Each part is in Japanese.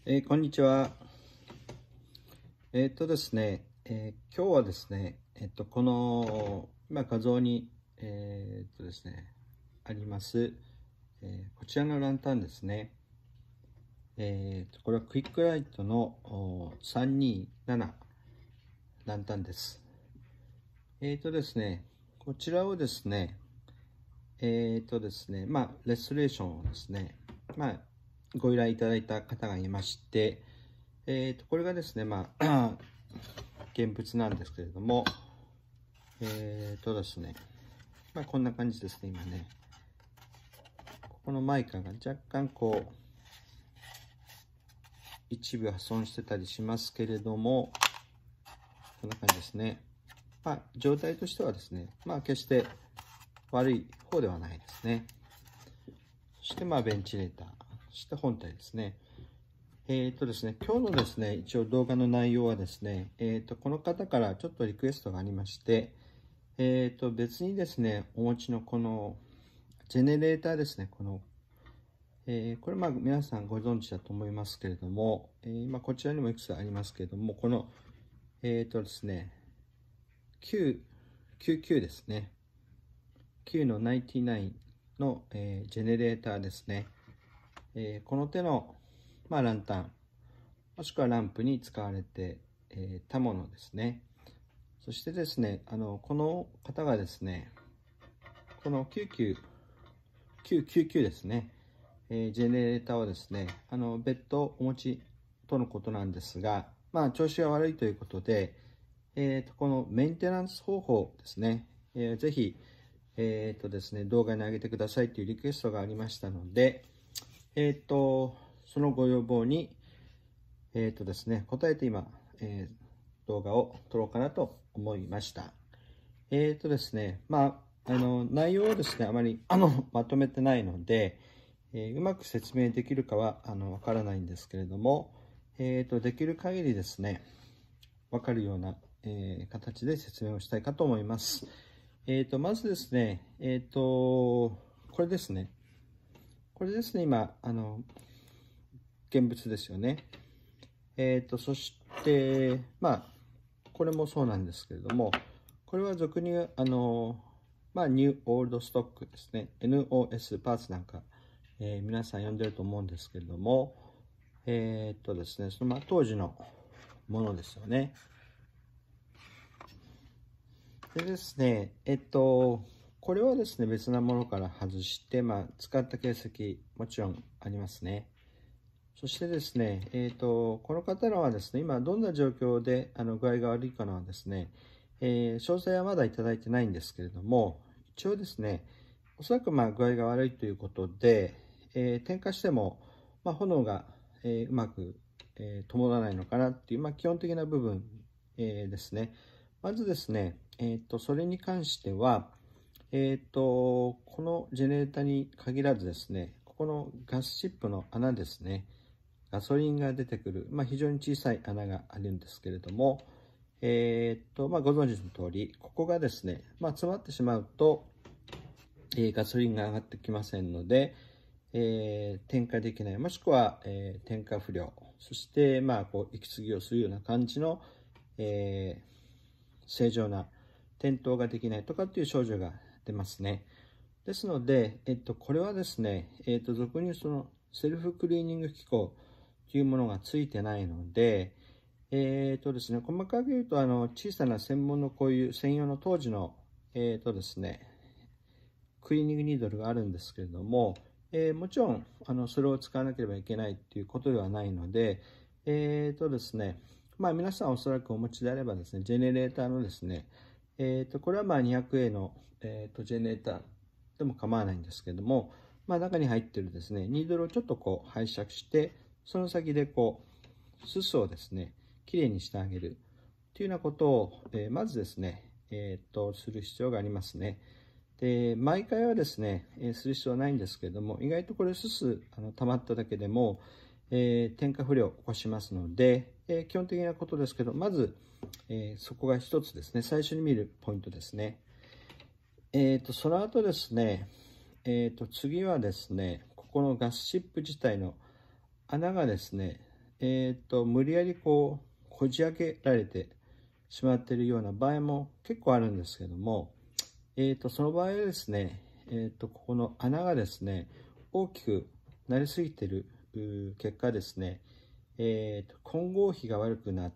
こんにちは。ですね、今日はですね、この今画像に、ですね、あります、こちらのランタンですね。これはクイックライトの327ランタンです。ですね、こちらをですね、ですね、レストレーションをですね、ご依頼いただいた方がいまして、これがですね、現物なんですけれども、ですね、こんな感じですね、今ね。ここのマイカが若干こう、一部破損してたりしますけれども、こんな感じですね。状態としてはですね、決して悪い方ではないですね。そしてベンチレーター、そして本体ですね。ですね、今日のですね、一応動画の内容はですね、この方からちょっとリクエストがありまして、別にですね、お持ちのこのジェネレーターですね、この、これ皆さんご存知だと思いますけれども、今こちらにもいくつかありますけれども、この、ですね、99ですね、9の99の、ジェネレーターですね、この手の、ランタン、もしくはランプに使われてたものですね。そしてですね、この方がですね、この999ですね、ジェネレーターをですね、別途お持ちとのことなんですが、調子が悪いということで、このメンテナンス方法ですね、ぜひ、ですね、動画に上げてくださいというリクエストがありましたので、そのご要望に、ですね、答えて今、動画を撮ろうかなと思いました。ですね、内容をですね、あまりまとめてないので、うまく説明できるかはわからないんですけれども、できる限りですね、わかるような、形で説明をしたいかと思います。まずですね、これですね。これですね、今、現物ですよね。そして、これもそうなんですけれども、これは俗にニューオールドストックですね。NOS パーツなんか、皆さん呼んでると思うんですけれども、ですね、その当時のものですよね。でですね、これはですね、別なものから外して、使った形跡、もちろんありますね。そしてですね、この方らはですね、今どんな状況で具合が悪いかのはですね、詳細はまだいただいてないんですけれども、一応ですね、おそらく具合が悪いということで、点火しても、炎が、うまく、灯らないのかなっていう、基本的な部分、ですね。まずですね、それに関しては、このジェネレータに限らずですね、ここのガスチップの穴ですね、ガソリンが出てくる、非常に小さい穴があるんですけれども、ご存知の通り、ここがですね、詰まってしまうと、ガソリンが上がってきませんので、点火できない、もしくは、点火不良、そして、息継ぎをするような感じの、正常な点灯ができないとかっていう症状が出ますね。ですので、これはですね、俗にそのセルフクリーニング機構というものがついてないので、ですね、細かく言うと、小さな専門のこういう専用の当時の、ですね、クリーニングニードルがあるんですけれども、もちろん、それを使わなければいけないということではないので、ですね、皆さんおそらくお持ちであればですね、ジェネレーターのですね、これは200A の、ジェネレーターでも構わないんですけれども、中に入っているですね、ニードルをちょっとこう拝借して、その先でこう、すすをですね、きれいにしてあげるというようなことを、まずですね、する必要がありますね。で、毎回はですね、する必要はないんですけれども、意外とこれすす溜まっただけでも、点火不良を起こしますので、基本的なことですけど、まず、そこが一つですね、最初に見るポイントですね。その後ですね、次はですね、ここのガスチップ自体の穴がですね、 無理やりこじ開けられてしまっているような場合も結構あるんですけども、その場合はですね、ここの穴がですね、大きくなりすぎている結果ですね、混合比が悪くなって、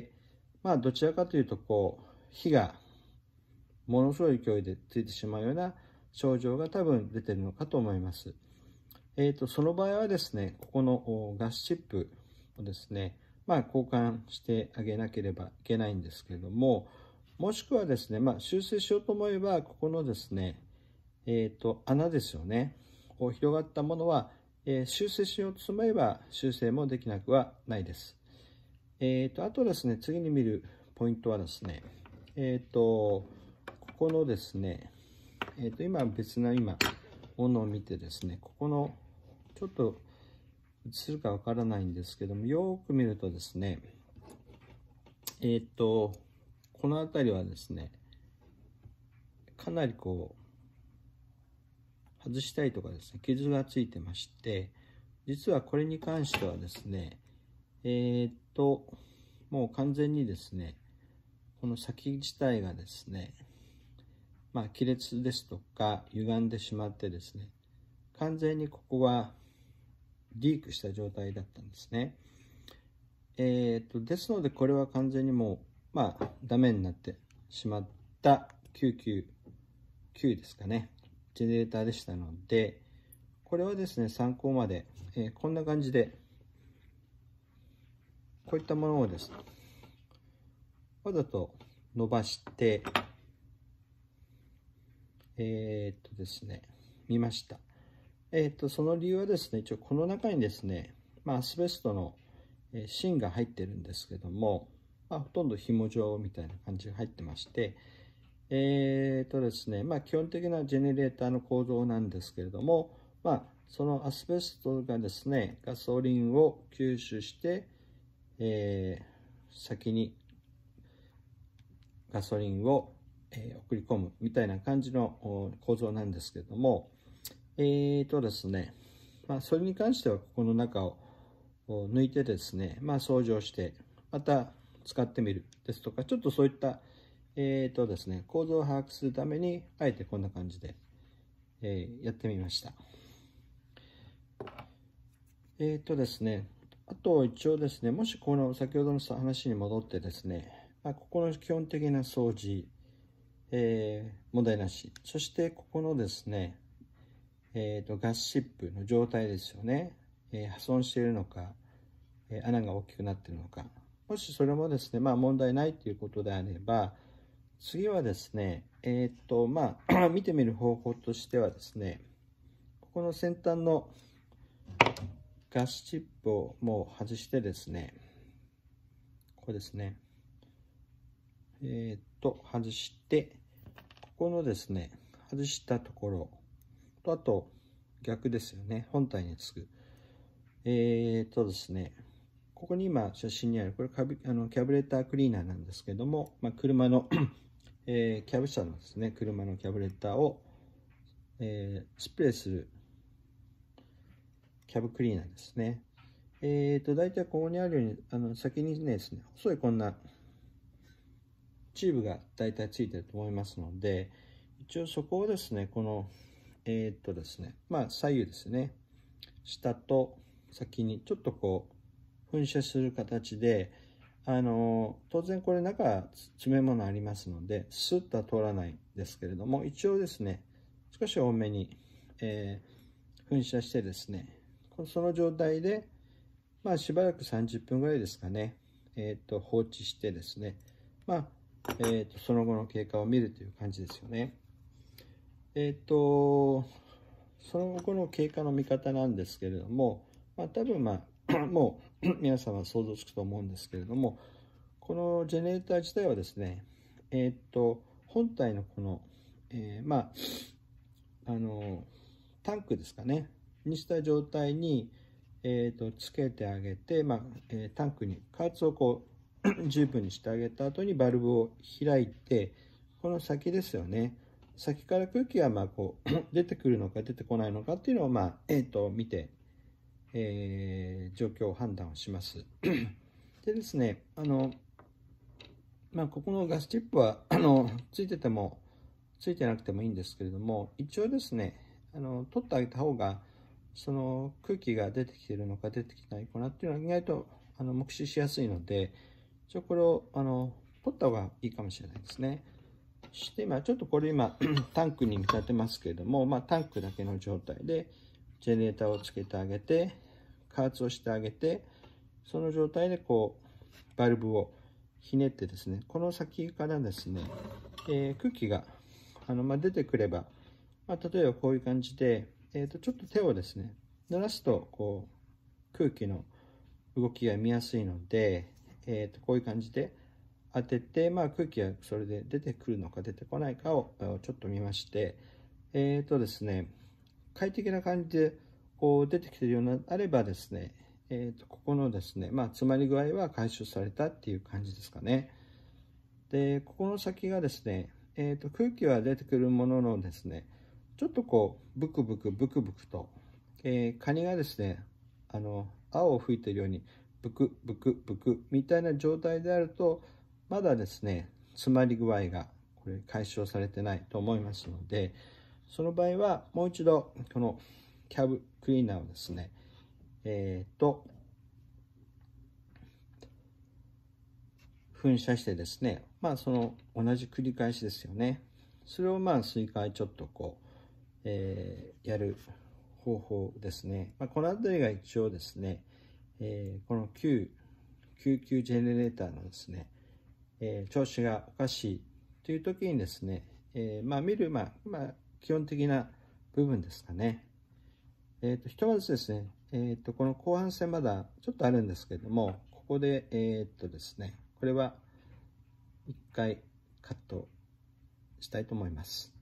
どちらかというと火がものすごい勢いでついてしまうような症状が多分出ているのかと思います。その場合はですね、ここのガスチップをですね、交換してあげなければいけないんですけれども、もしくはですね、修正しようと思えば、ここのですね、穴ですよね、広がったものは、修正しようと思えば修正もできなくはないです。あとですね、次に見るポイントはですね、ここのですね、今別なものを見てですね、ここのちょっと映るかわからないんですけども、よく見るとですね、この辺りはですね、かなり外したりとかですね、傷がついてまして、実はこれに関してはですね、もう完全にですね、この先自体がですね、亀裂ですとか歪んでしまってですね、完全にここがリークした状態だったんですね。ですのでこれは完全にもうダメになってしまった999ですかね、ジェネレーターでしたので、これはですね参考まで、こんな感じでこういったものをですねわざと伸ばしてですね見ました。その理由はですね、一応この中にですね、アスベストの芯が入ってるんですけども、ほとんど紐状みたいな感じが入ってまして、ですね、基本的なジェネレーターの構造なんですけれども、そのアスベストがですね、ガソリンを吸収して、先にガソリンを、送り込むみたいな感じの構造なんですけれども、ですね、それに関してはここの中を抜いてですね、掃除をしてまた使ってみるですとか、ちょっとそういったですね、構造を把握するためにあえてこんな感じで、やってみました。ですね、あと一応ですね、もしこの先ほどの話に戻ってですね、ここの基本的な掃除、問題なし、そしてここのですね、ガスシップの状態ですよね、破損しているのか、穴が大きくなっているのか、もしそれもですね、問題ないということであれば、次はですね、見てみる方法としてはですね、ここの先端のガスチップをもう外してですね、ここですね、外して、ここのですね、外したところと、あと逆ですよね、本体につく。ですね、ここに今写真にある、これキャブレタークリーナーなんですけども、車のキャブ車のですね、車のキャブレターを、スプレーするキャブクリーナーですね。大体ここにあるように、先にですね、細いこんなチューブが大体ついてると思いますので、一応そこをですね、この、ですね、左右ですね、下と先にちょっと噴射する形で、当然これ中詰め物ありますのでスッとは通らないんですけれども、一応ですね少し多めに、噴射してですね、その状態でしばらく30分ぐらいですかね、放置してですね、その後の経過を見るという感じですよね。その後の経過の見方なんですけれども、多分もう皆さんは想像つくと思うんですけれども、このジェネレーター自体はですね、本体のこの、タンクですかね、にした状態に、つけてあげて、タンクに加圧を十分にしてあげた後にバルブを開いて、この先ですよね、先から空気が出てくるのか出てこないのかっていうのを見て、 状況を判断をします。でですね、ここのガスチップはついててもついてなくてもいいんですけれども、一応ですね、取ってあげた方がその空気が出てきているのか出てきてないかなっていうのは意外と目視しやすいので、一応これを取った方がいいかもしれないですね。そして今ちょっとこれタンクに見立てますけれども、タンクだけの状態でジェネレーターをつけてあげて、加圧をしてあげて、その状態でこうバルブをひねってですね、この先からですね、空気が出てくれば、例えばこういう感じで、ちょっと手をですね濡らすとこう空気の動きが見やすいので、こういう感じで当てて、空気がそれで出てくるのか出てこないかをちょっと見まして、ですね、快適な感じでこう出てきているようなあればですね、ここのですね、詰まり具合は解消されたっていう感じですかね。で、ここの先がですね、空気は出てくるもののですね、ちょっとこうブクブクブクブクと、カニがですね、泡を吹いているようにブクブクブクみたいな状態であると、まだですね、詰まり具合がこれ解消されてないと思いますので、その場合はもう一度このキャブクリーナーをですね、噴射してですね、その同じ繰り返しですよね。それを数回ちょっとこう、やる方法ですね。この辺りが一応ですね、この救急ジェネレーターのですね、調子がおかしいという時にですね、見る、基本的な部分ですかね。ひとまずですね、この後半戦まだちょっとあるんですけれども、ここで、ですね、これは一回カットしたいと思います。